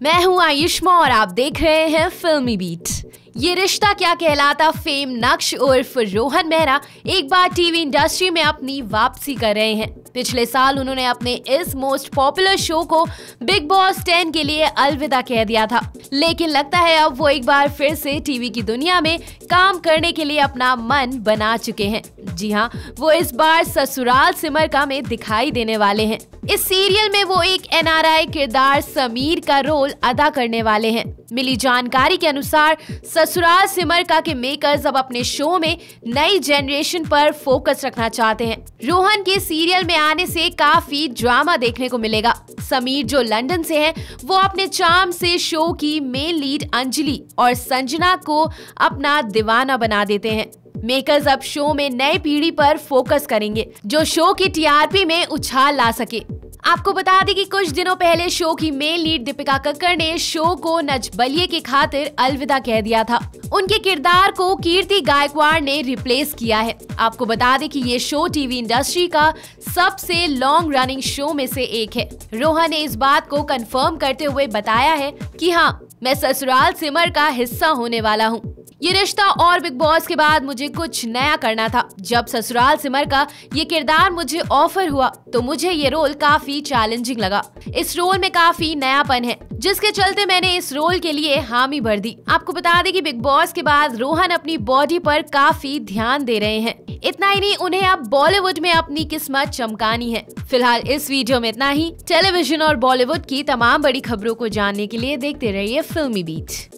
मैं हूं आयुष्मा और आप देख रहे हैं फिल्मी बीट। ये रिश्ता क्या कहलाता फेम नक्श उर्फ रोहन मेहरा एक बार टीवी इंडस्ट्री में अपनी वापसी कर रहे हैं। पिछले साल उन्होंने अपने इस मोस्ट पॉपुलर शो को बिग बॉस 10 के लिए अलविदा कह दिया था, लेकिन लगता है अब वो एक बार फिर से टीवी की दुनिया में काम करने के लिए अपना मन बना चुके हैं। जी हाँ, वो इस बार ससुराल सिमर का में दिखाई देने वाले हैं। इस सीरियल में वो एक NRI किरदार समीर का रोल अदा करने वाले हैं। मिली जानकारी के अनुसार ससुराल सिमर का के मेकर्स अब अपने शो में नई जनरेशन पर फोकस रखना चाहते हैं। रोहन के सीरियल में आने से काफी ड्रामा देखने को मिलेगा। समीर जो लंदन से हैं, वो अपने चार्म से शो की मेन लीड अंजलि और संजना को अपना दीवाना बना देते हैं। मेकर्स अब शो में नई पीढ़ी पर फोकस करेंगे जो शो की TRP में उछाल ला सके। आपको बता दें कि कुछ दिनों पहले शो की मेन लीड दीपिका कक्कड़ ने शो को नचबलिए की खातिर अलविदा कह दिया था। उनके किरदार को कीर्ति गायकवाड़ ने रिप्लेस किया है। आपको बता दें कि ये शो टीवी इंडस्ट्री का सबसे लॉन्ग रनिंग शो में से एक है। रोहन ने इस बात को कंफर्म करते हुए बताया है कि हाँ, मैं ससुराल सिमर का हिस्सा होने वाला हूँ। ये रिश्ता और बिग बॉस के बाद मुझे कुछ नया करना था। जब ससुराल सिमर का ये किरदार मुझे ऑफर हुआ तो मुझे ये रोल काफी चैलेंजिंग लगा। इस रोल में काफी नयापन है, जिसके चलते मैंने इस रोल के लिए हामी भर दी। आपको बता दें कि बिग बॉस के बाद रोहन अपनी बॉडी पर काफी ध्यान दे रहे हैं। इतना ही नहीं, उन्हें अब बॉलीवुड में अपनी किस्मत चमकानी है। फिलहाल इस वीडियो में इतना ही। टेलीविजन और बॉलीवुड की तमाम बड़ी खबरों को जानने के लिए देखते रहिए फिल्मी बीट।